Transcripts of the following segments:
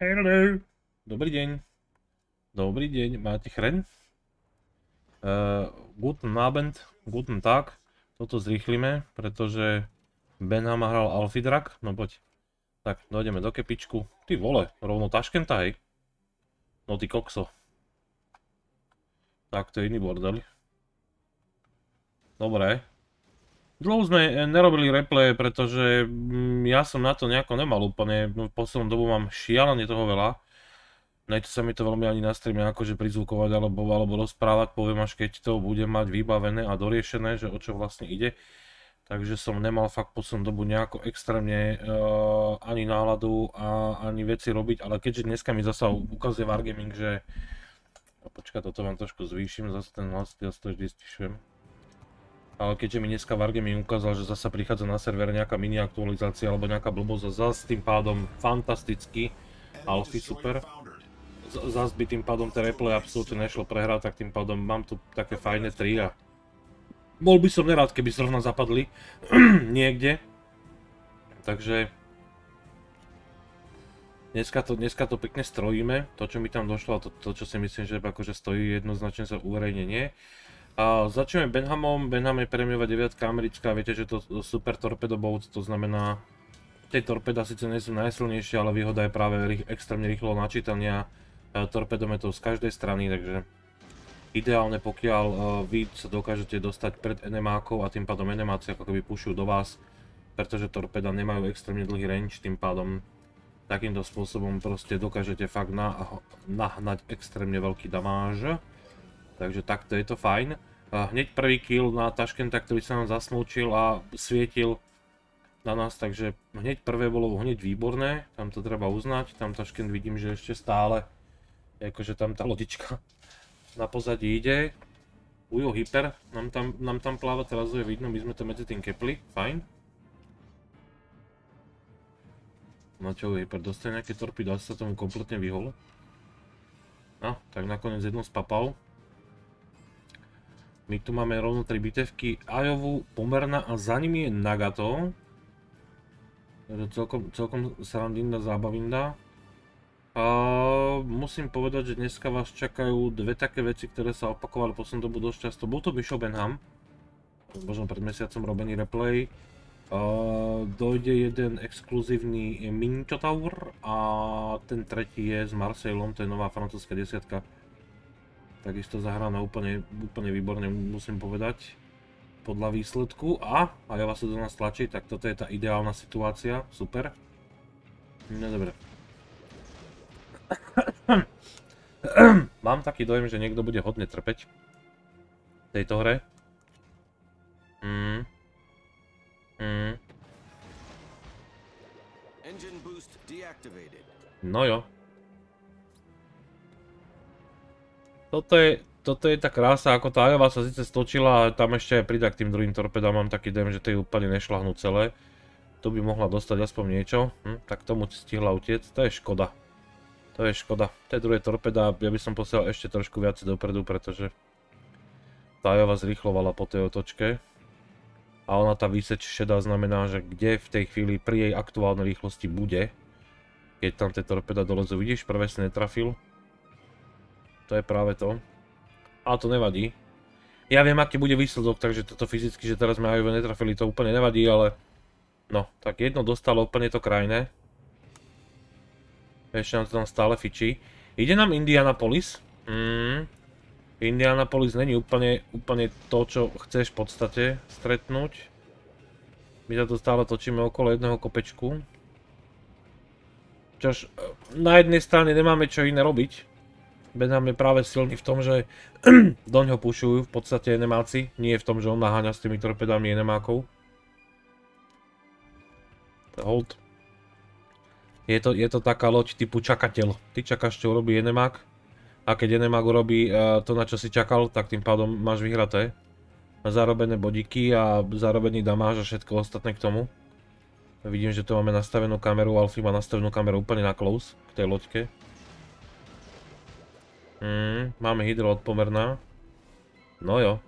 Hello. Dobrý deň. Dobrý deň. Máte chren? Guten Abend. Guten Tag. Toto zrýchlime, pretože Benham hral Alfidrak. No poď. Tak, dojdeme do kepičku. Ty vole, rovno Taškenta, hej. No ty kokso. Tak, to je iný bordel. Dobre. Dlho sme nerobili replay, pretože ja som na to nejako nemal úplne. V poslednom dobu mám šialene toho veľa. Nechce sa mi to veľmi ani na streame akože prizvukovať alebo rozprávať, poviem až keď to budem mať vybavené a doriešené, že o čo vlastne ide. Takže som nemal fakt poslednú dobu nejako extrémne ani náladu a ani veci robiť, ale keďže dneska mi zasa ukazuje Wargaming, že... Počkaj, toto vám trošku zvýšim, zase ten hlas, ja to vždy stišujem. Ale keďže mi dneska Wargaming ukázal, že zasa prichádza na server nejaká mini aktualizácia alebo nejaká blbosť a zase tým pádom fantasticky, Alfy super. Zase by tým pádom tie replay absolútne nešlo prehrať, tak tým pádom mám tu také fajné 3 a bol by som nerád, keby zrovna zapadli niekde. Takže dneska to pekne strojíme, to čo mi tam došlo a to čo si myslím, že akože stojí jednoznačne za uverejnenie. A začneme Benhamom. Benham je premiová 9 americká, viete, že to super torpedo boat, to znamená, tie torpeda síce nie sú najsilnejšie, ale výhoda je práve extrémne rýchlo načítania torpedometov z každej strany, takže ideálne pokiaľ vy sa dokážete dostať pred enemákov a tým pádom enemáci ako keby pušujú do vás, pretože torpeda nemajú extrémne dlhý range, tým pádom takýmto spôsobom proste dokážete fakt nahnať extrémne veľký damáž. Takže takto je to fajn. Hneď prvý kill na Taškenta, ktorý sa nám zasnúčil a svietil na nás, takže hneď prvé bolo hneď výborné, tam to treba uznať. Tam Taškent vidím, že ešte stále, akože tam tá lodička na pozadí ide. Ujo Hyper nám tam pláva, teraz je vidno, my sme to medzi tým kepli, fajn. No čo, Hyper dostane nejaké torpy, dá sa tomu kompletne vyhol. No, tak nakoniec jedno spapal. My tu máme rovno 3 bitevky, Ajovu, Pomerna a za nimi je Nagato. Celkom srandinda, zábavinda. Musím povedať, že dneska vás čakajú dve také veci, ktoré sa opakovali poslednú dobu dosť často. Bol to Bishop Benham, možno pred mesiacom robený replay. Dojde jeden exkluzívny Minotaur a ten tretí je s Marseillom, to je nová francúzska desiatka. Takisto zahrané úplne výborne, musím povedať, podľa výsledku. A ja vás do nás tlačí, tak toto je tá ideálna situácia, super. No dobre. Mám taký dojem, že niekto bude hodne trpeť v tejto hre. No jo. Toto je tá krása, ako tá Ajova sa síce stočila, ale tam ešte aj pridá k tým druhým torpedám, mám taký dojem, že to je úplne nešľahnú celé. Tu by mohla dostať aspoň niečo, tak tomu stihla utiec, to je škoda. To je škoda. Tie druhé torpeda, ja by som posielal ešte trošku viac dopredu, pretože tá Ajova zrýchlovala po tej otočke. A ona tá výseč šedá znamená, že kde v tej chvíli pri jej aktuálnej rýchlosti bude, keď tam tie torpeda dolezú. Vidíš, prvé si netrafil. To je práve to. Ale to nevadí. Ja viem, aký bude výsledok, takže toto fyzicky, že teraz sme Ajove netrafili, to úplne nevadí, ale... No, tak jedno dostalo úplne to krajné. Ešte nám to tam stále fičí. Ide nám Indianapolis. Indianapolis není úplne to, čo chceš v podstate stretnúť. My sa tu stále točíme okolo jedného kopečku. Čož na jednej strane nemáme čo iné robiť. Benham je práve silný v tom, že doňho pušujú v podstate enemáci, nie v tom, že on naháňa s tými torpedami enemákov. Hold. Je to taká loď typu čakateľ. Ty čakáš, čo urobí enemák, a keď enemák urobí to, na čo si čakal, tak tým pádom máš vyhraté. Zarobené bodíky a zarobený damáž a všetko ostatné k tomu. Vidím, že tu máme nastavenú kameru, Alfy má nastavenú kameru úplne na close k tej loďke. Máme hydro od Pomerna. No jo.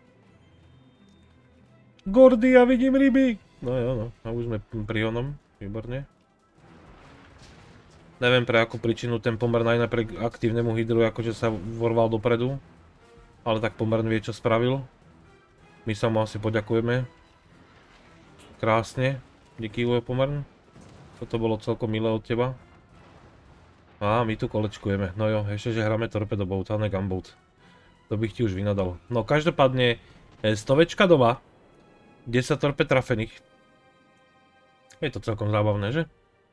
Gordy, ja vidím ryby! No jo, no. A už sme pri onom. Výborne. Neviem pre akú príčinu ten pomer najmä aktívnemu hydru akože sa vorval dopredu. Ale tak pomer vie čo spravil. My sa mu asi poďakujeme. Krásne. Díky pomer. Toto bolo celkom milé od teba. A my tu kolečkujeme. No jo, ešte že hráme torpedo boat a ne gunboat. To bych ti už vynadal. No každopádne stovečka doma. 10 torped trafených. Je to celkom zábavné, že?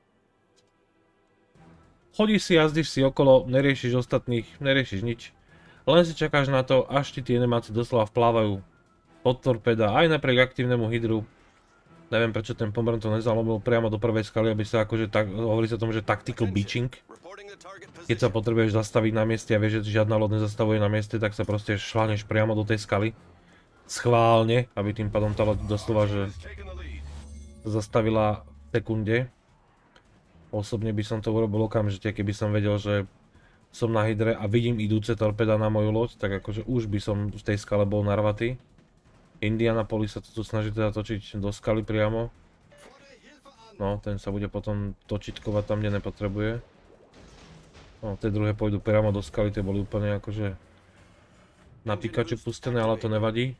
Chodíš si, jazdíš si okolo, neriešiš ostatných, neriešiš nič. Len si čakáš na to, až ti tie nemáci doslova vplávajú pod torpeda, aj napriek aktívnemu hydru. Neviem prečo ten pomer to nezalobil priamo do prvej skaly, aby sa akože tak, hovorí sa tomu, že tactical beaching. Keď sa potrebuješ zastaviť na mieste a vieš, že žiadna loď nezastavuje na mieste, tak sa proste šlaneš priamo do tej skaly. Schválne, aby tým pádom tá loď doslova, že zastavila v sekunde. Osobne by som to urobil okamžite, keby som vedel, že som na hydre a vidím idúce torpeda na moju loď, tak akože už by som v tej skale bol narvatý. Indianapolis sa to tu snaží teda točiť do skaly priamo. No, ten sa bude potom točitkovať tam, kde nepotrebuje. No, tie druhé pôjdu priamo do skaly, tie boli úplne akože na pikaču pustené, ale to nevadí.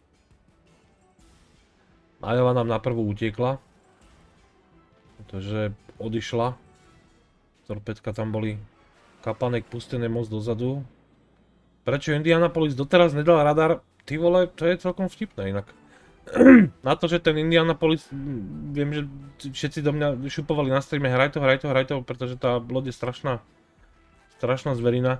Ajova nám na prvú utiekla. Pretože odišla. Torpedka tam boli. Kapanek pustené moc dozadu. Prečo Indianapolis doteraz nedal radar? Ty vole, to je celkom vtipné inak. Na to, že ten Indianapolis, viem, že všetci do mňa šupovali na streame, hraj to, pretože tá loď je strašná zverina.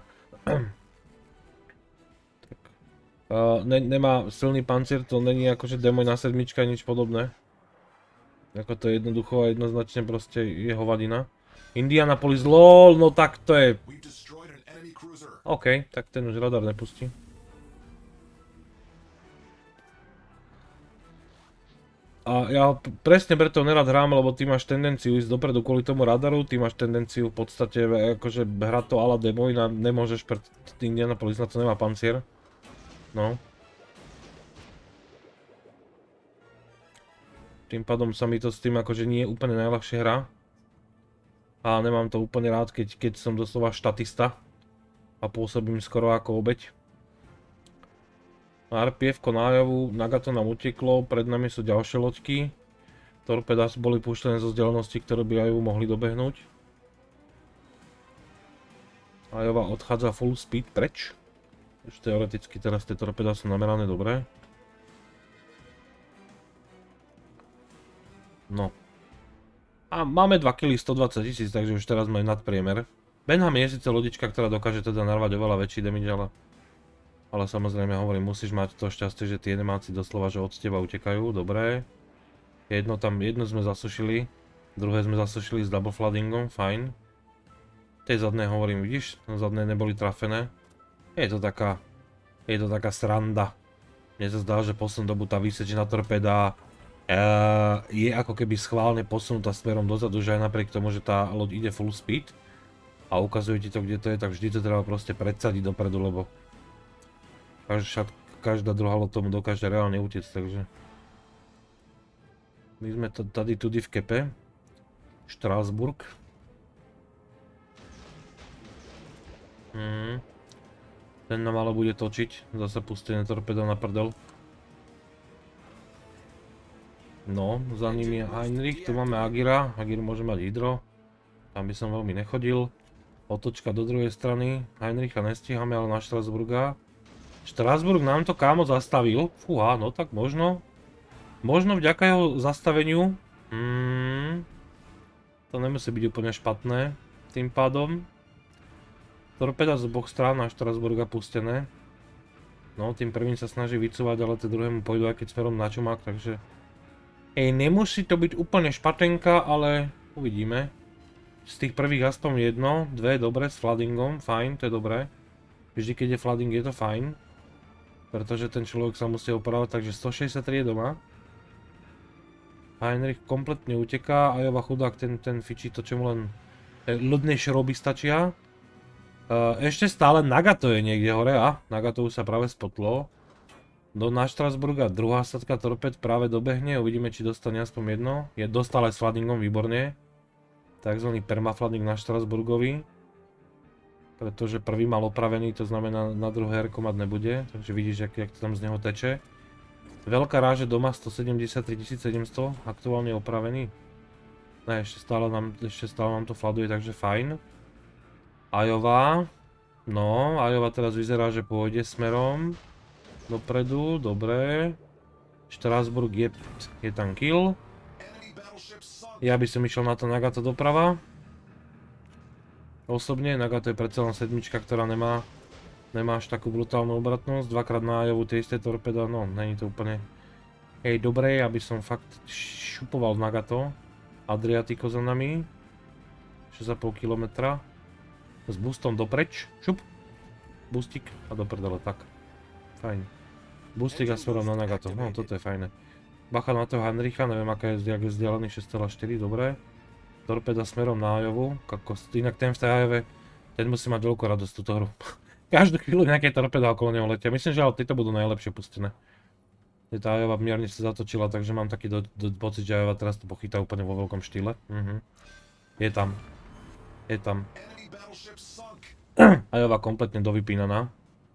Tak. Nemá silný pancier, to není akože demoj na sedmička, nič podobné. Ako to je jednoducho a jednoznačne proste je hovadina. Indianapolis, lol, no tak to je... OK, tak ten už radar nepustí. A ja presne preto nerad hrám, lebo ty máš tendenciu ísť dopredu kvôli tomu radaru, ty máš tendenciu v podstate akože hrať to ala demoj, nemôžeš, preto Indianapolis na to nemá pancier. No. Tým pádom sa mi to s tým akože nie je úplne najľahšia hra. A nemám to úplne rád, keď som doslova štatista a pôsobím skoro ako obeť. RPF-ko na Ajovu, Nagato nám uteklo, pred nami sú ďalšie loďky. Torpeda boli puštené zo vzdialenosti, ktoré by Ajovu mohli dobehnúť. Ajova odchádza full speed preč. Už teoreticky teraz tie torpeda sú namerané dobre. No. A máme 2 kg 120 000, takže už teraz máme nadpriemer. Benham je síce lodička, ktorá dokáže teda narvať oveľa väčší damage, ale samozrejme hovorím, musíš mať to šťastie, že tie nemáci doslova, že od teba utekajú, dobré. Jedno sme zasušili, druhé sme zasušili s double floodingom, fajn. Tej zadné hovorím, vidíš, zadné neboli trafené. Je to taká sranda. Mne sa zdá, že poslednú dobu tá výsečná torpéda je ako keby schválne posunutá smerom dozadu, že aj napriek tomu, že tá loď ide full speed a ukazuje ti to, kde to je, tak vždy to treba proste predsadiť dopredu, lebo každá druhá loď tomu dokáže reálne utiecť, takže my sme tady tudy v kepe Štrásburg. Ten nám ale bude točiť, zase pustené torpedo na prdel. No, za ním je Heinrich, tu máme Agira, Agir môže mať hydro, tam by som veľmi nechodil. Otočka do druhej strany, Heinricha nestíhame, ale na Štrásburga. Štrásburg nám to kámo zastavil, fúha, no tak možno vďaka jeho zastaveniu, to nemusí byť úplne špatné, tým pádom. Torpeda z oboch strán na Štrásburga pustené. No, tým prvým sa snaží vycúvať, ale tie druhému pôjdu aj keď smerom na čumák, takže... nemusí to byť úplne špatenka, ale uvidíme. Z tých prvých aspoň jedno, dve, dobre, s floodingom, fajn, to je dobré. Vždy keď je flooding je to fajn. Pretože ten človek sa musí opravovať, takže 163 je doma. Heinrich kompletne uteká, Ajova chudák, ten fičí to, čo mu len ľudné šroby stačia. Ešte stále Nagato je niekde hore, Nagato už sa práve spotlo. Na Štrásburga druhá sadka torped práve dobehne, uvidíme, či dostane aspoň jedno. Je dostal aj s floodingom, výborne. Takzvaný permaflading na Štrasburgovi. Pretože prvý mal opravený, to znamená na druhé herko mať nebude. Takže vidíš, jak to tam z neho teče. Veľká ráže doma 173 700, aktuálne opravený. Ne, ešte stále nám to fladuje, takže fajn. Iowa. No, Iowa teraz vyzerá, že pôjde smerom dopredu, dobre. Štrasburg je tam kill. Ja by som išiel na to Nagato doprava. Osobne, Nagato je predsa len sedmička, ktorá nemá až takú brutálnu obratnosť. Dvakrát na Iowu tie isté torpeda, no, není to úplne dobré, aby som fakt šupoval Nagato. Adriatico za nami. 6,5 km. S boostom dopreč, šup. Boostik a do prdele, tak. Fajn. Boostik a smerom na Nagato, no toto je fajné. Bacha na toho Heinricha, neviem aká je vzdialený 6,4, dobré. Torpeda smerom na Iowu, inak ten v tej Iowe, ten musí mať veľkú radosť túto hru. Každú chvíľu nejaké torpeda okolo neho letia, myslím, že ale tieto budú najlepšie pustené. Tá Iowa mierne sa zatočila, takže mám taký pocit, že Iowa teraz to pochytá úplne vo veľkom štýle. Je tam. Iowa kompletne dovypínaná.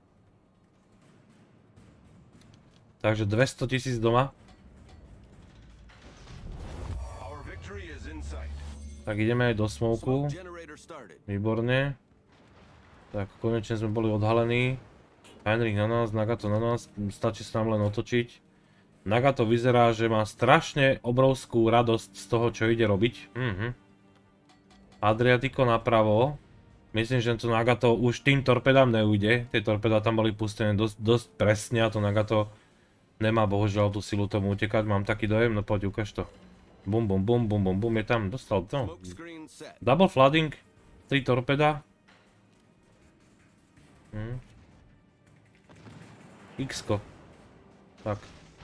Takže 200 000 doma. Tak ideme aj do smoku. Výborne. Tak konečne sme boli odhalení. Heinrich na nás, Nagato na nás. Stačí sa nám len otočiť. Nagato vyzerá, že má strašne obrovskú radosť z toho, čo ide robiť. Adriatico napravo. Myslím, že to Nagato už tým torpedám neujde. Tie torpedá tam boli pustené dosť presne a to Nagato nemá bohužiaľ tú silu tomu utekať. Mám taký dojem, no poď ukáž to. Bum, bum, bum, bum, bum, bum, je tam, dostal to. Double flooding, 3 torpeda. X-ko. Tak.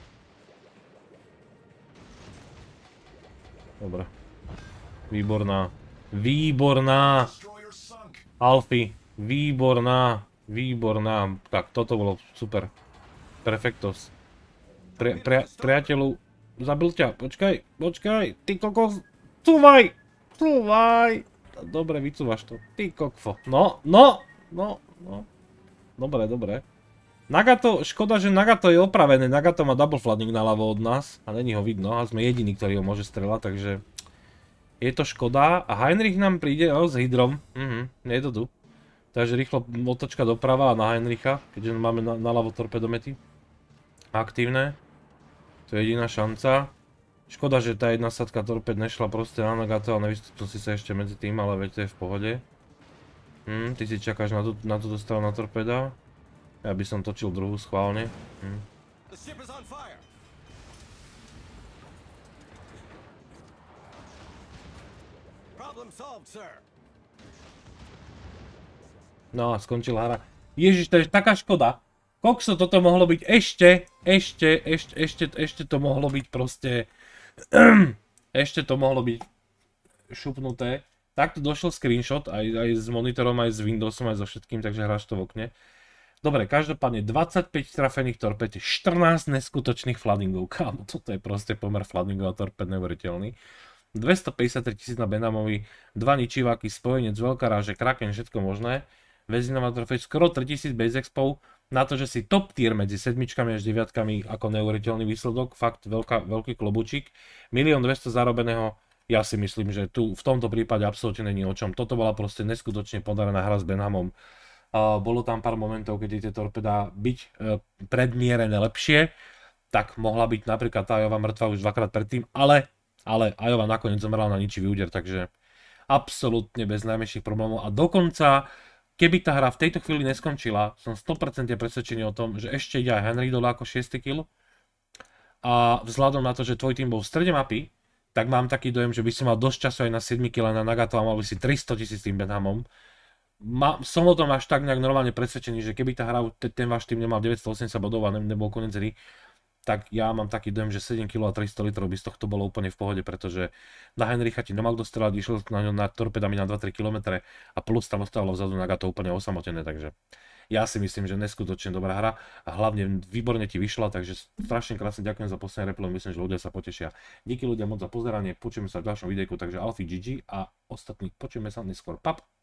Dobre. Výborná. Výborná. Alfy. Výborná. Výborná. Tak, toto bolo super. Perfektos. Priateľu. Zabil ťa, počkaj, ty kokos, cúvaj, dobre, vycúvaš to, ty kokfo, no, dobre. Nagato, škoda, že Nagato je opravené, Nagato má double flooding naľavo od nás a není ho vidno a sme jediní, ktorý ho môže strelať, takže je to škoda a Heinrich nám príde, s hydrom, je to tu, takže rýchlo otočka doprava a na Heinricha, keďže máme naľavo torpedomety aktívne. To je jediná šanca. Škoda, že tá jedna sadka torped nešla proste na Nagato a nevystúpil si sa ešte medzi tým, ale veď to je v pohode. Ty si čakáš na tú dostavu na torpeda. Ja by som točil druhú schválne. No a skončila hra. Ježiš, to je taká škoda. Kokso, toto mohlo byť ešte to mohlo byť proste, ešte to mohlo byť šupnuté. Takto došiel screenshot aj s monitorom, aj s Windowsom, aj so všetkým, takže hráš to v okne. Dobre, každopádne 25 trafených torped, 14 neskutočných floodingov, kámo, toto je proste pomer floodingov a torped neuveriteľný. 253 000 na Benhamovi, 2 ničiváky, spojenec, veľká ráže, kraken, všetko možné. Väzinová trofej, skoro 3000 base expov. Na to, že si top tier medzi sedmičkami až deviatkami ako neuveriteľný výsledok, fakt veľký klobúčik. 1 200 000 zarobeného, ja si myslím, že tu v tomto prípade absolútne není o čom. Toto bola proste neskutočne podarená hra s Benhamom. Bolo tam pár momentov, kedy tie torpedá byť predmierené lepšie, tak mohla byť napríklad tá Iowa mŕtva už dvakrát predtým, ale Iowa nakoniec zomrela na ničivý úder, takže absolútne bez najmenších problémov a dokonca keby tá hra v tejto chvíli neskončila, som 100% presvedčený o tom, že ešte ide aj Heinrich dole ako 6. kill. A vzhľadom na to, že tvoj tým bol v strede mapy, tak mám taký dojem, že by som mal dosť času aj na 7 kill na Nagato a mal by si 300 000 tým Benhamom. Som o tom až tak nejak normálne presvedčený, že keby tá hra, ten váš tým nemal 980 bodov a nebol koniec hry, tak ja mám taký dojem, že 7 kg a 300 litrov by z tohto bolo úplne v pohode, pretože na Heinricha ti nemal dostrelať, išiel na ňo na torpedami na 2-3 km a plus tam ostalo vzadu Nagato úplne osamotené, takže Ja si myslím, že neskutočne dobrá hra a hlavne výborne ti vyšla, takže strašne krásne ďakujem za posledné replay, myslím, že ľudia sa potešia. Díky ľudia moc za pozeranie, počujeme sa v ďalšom videjku, takže Alfie GG a ostatní počujeme sa neskôr. Pap!